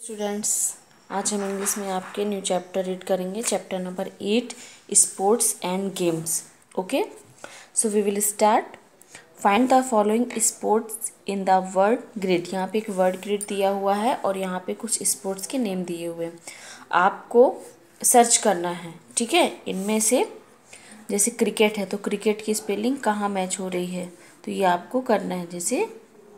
Students, आज हम English में आपके न्यू चैप्टर रीड करेंगे, chapter number 8 sports and games. Okay, so we will start. Find the following sports in the word grid. यहाँ पे एक वर्ड ग्रिड दिया हुआ है और यहाँ पे कुछ स्पोर्ट्स के नेम दिए हुए हैं, आपको सर्च करना है। ठीक है, इनमें से जैसे क्रिकेट है तो क्रिकेट की स्पेलिंग कहाँ मैच हो रही है, तो ये आपको करना है। जैसे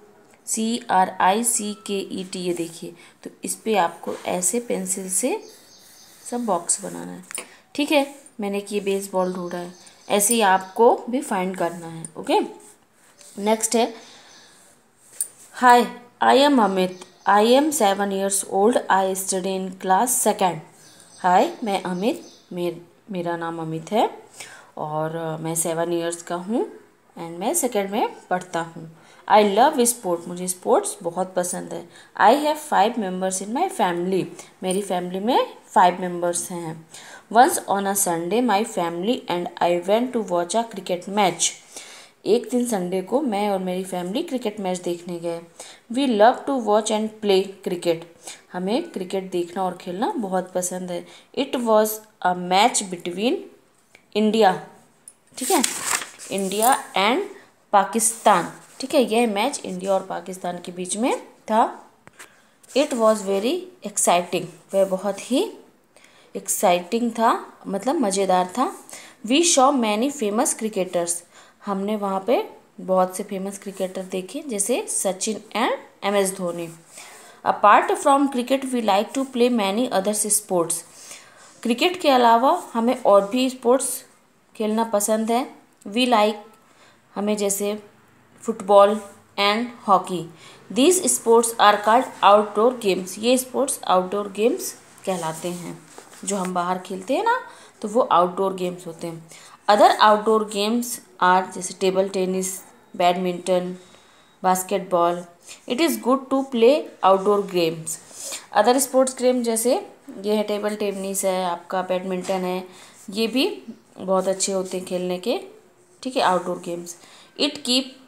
CRICKET, ये देखिए, तो इस पर आपको ऐसे पेंसिल से सब बॉक्स बनाना है। ठीक है, मैंने कि ये बेसबॉल ढूंढा है, ऐसे ही आपको भी फाइंड करना है। ओके, नेक्स्ट है hi, I am Amit, I am 7 years old, I study in class 2nd। Hi, मैं अमित, मेरा नाम अमित है और मैं 7 years का हूँ एंड मैं 2nd में पढ़ता हूँ। आई लव स्पोर्ट, मुझे स्पोर्ट्स बहुत पसंद है। I have 5 members in my family, मेरी फैमिली में 5 members हैं। Once on a Sunday my family and I went to watch a cricket match. एक दिन संडे को मैं और मेरी फैमिली क्रिकेट मैच देखने गए। We love to watch and play cricket, हमें क्रिकेट देखना और खेलना बहुत पसंद है। It was a match between India, ठीक है, इंडिया एंड पाकिस्तान। ठीक है, यह मैच इंडिया और पाकिस्तान के बीच में था। इट वॉज वेरी एक्साइटिंग, वह बहुत ही एक्साइटिंग था, मतलब मज़ेदार था। We saw many famous cricketers, हमने वहाँ पे बहुत से फेमस क्रिकेटर देखे, जैसे Sachin and MS Dhoni. Apart from cricket we like to play many others sports, cricket के अलावा हमें और भी स्पोर्ट्स खेलना पसंद है। वी लाइक, हमें जैसे football and hockey. These sports are called outdoor games, ये स्पोर्ट्स आउटडोर गेम्स कहलाते हैं। जो हम बाहर खेलते हैं ना, तो वो आउटडोर गेम्स होते हैं। अदर आउटडोर गेम्स आर जैसे table tennis, badminton, basketball. It is good to play outdoor games. Other sports game जैसे ये है टेबल टेनिस है, आपका बैडमिंटन है, ये भी बहुत अच्छे होते हैं खेलने के। ठीक है, outdoor games. It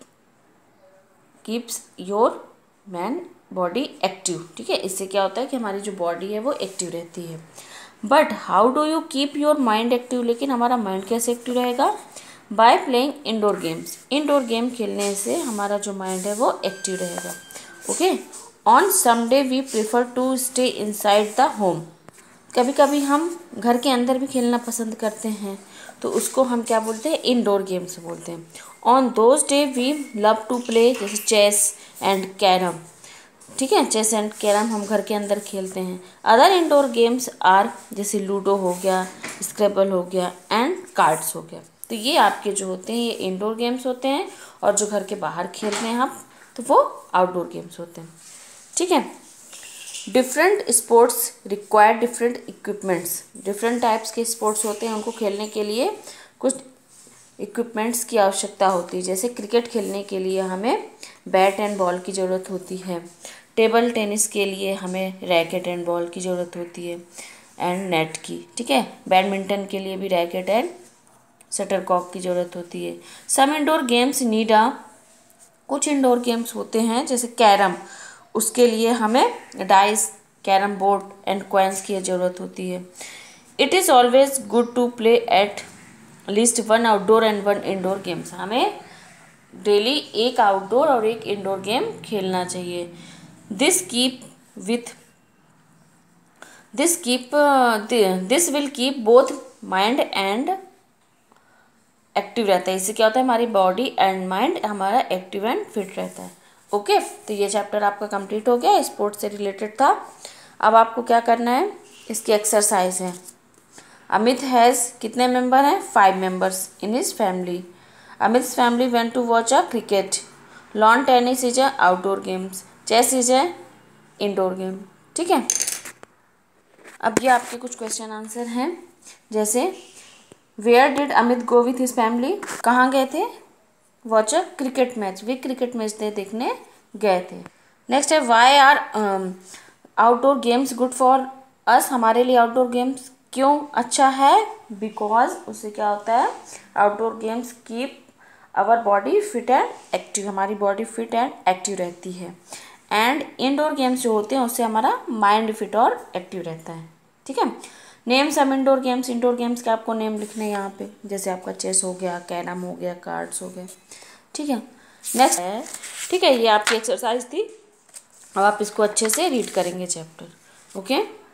keeps your main body active. ठीक है, इससे क्या होता है कि हमारी जो बॉडी है वो एक्टिव रहती है। But how do you keep your mind active, लेकिन हमारा माइंड कैसे एक्टिव रहेगा? By playing indoor games, indoor game खेलने से हमारा जो माइंड है वो एक्टिव रहेगा। Okay, on Sunday we prefer to stay inside the home, कभी कभी हम घर के अंदर भी खेलना पसंद करते हैं, तो उसको हम क्या बोलते हैं? इंडोर गेम्स बोलते हैं। On those day we love to play जैसे चेस एंड कैरम। ठीक है, चेस एंड कैरम हम घर के अंदर खेलते हैं। अदर इंडोर गेम्स आर जैसे लूडो हो गया, स्क्रैबल हो गया एंड कार्ड्स हो गया। तो ये आपके जो होते हैं ये इंडोर गेम्स होते हैं, और जो घर के बाहर खेलते हैं हम, तो वो आउटडोर गेम्स होते हैं। ठीक है, different sports require different equipments, different types के स्पोर्ट्स होते हैं, उनको खेलने के लिए कुछ इक्विपमेंट्स की आवश्यकता होती है। जैसे क्रिकेट खेलने के लिए हमें बैट एंड बॉल की ज़रूरत होती है। टेबल टेनिस के लिए हमें रैकेट एंड बॉल की ज़रूरत होती है एंड नेट की। ठीक है, बैडमिंटन के लिए भी रैकेट एंड शटलकॉक की ज़रूरत होती है। सम इंडोर गेम्स नीड कुछ इंडोर गेम्स होते हैं जैसे कैरम, उसके लिए हमें dice, carrom board and coins की ज़रूरत होती है। It is always good to play at least 1 outdoor and 1 indoor games, हमें डेली एक आउटडोर और एक इंडोर गेम खेलना चाहिए। This will keep both mind and active रहता है। इससे क्या होता है? हमारी बॉडी एंड माइंड हमारा एक्टिव एंड फिट रहता है। ओके, तो ये चैप्टर आपका कंप्लीट हो गया, स्पोर्ट्स से रिलेटेड था। अब आपको क्या करना है, इसकी एक्सरसाइज है। अमित हैज़ कितने मेंबर हैं? 5 members in his family. Amit's family went to watch a cricket. Lawn tennis is a outdoor games. Chess is a indoor game. ठीक है, अब ये आपके कुछ क्वेश्चन आंसर हैं। जैसे where did Amit go with his family, कहाँ गए थे? वॉच अ क्रिकेट मैच, वे क्रिकेट मैच देखने गए थे। नेक्स्ट है why are outdoor games good for us, हमारे लिए आउटडोर गेम्स क्यों अच्छा है? बिकॉज उससे क्या होता है? Outdoor games keep our body fit and active, हमारी बॉडी फिट एंड एक्टिव रहती है। एंड इंडोर गेम्स जो होते हैं उससे हमारा माइंड फिट और एक्टिव रहता है। ठीक है, name some indoor games. Indoor games के आपको नेम लिखने हैं यहाँ पे, जैसे आपका चेस हो गया, कैरम हो गया, कार्ड्स हो गए। ठीक है, नेक्स्ट है, ठीक है, ये आपकी एक्सरसाइज थी। अब आप इसको अच्छे से रीड करेंगे चैप्टर। ओके।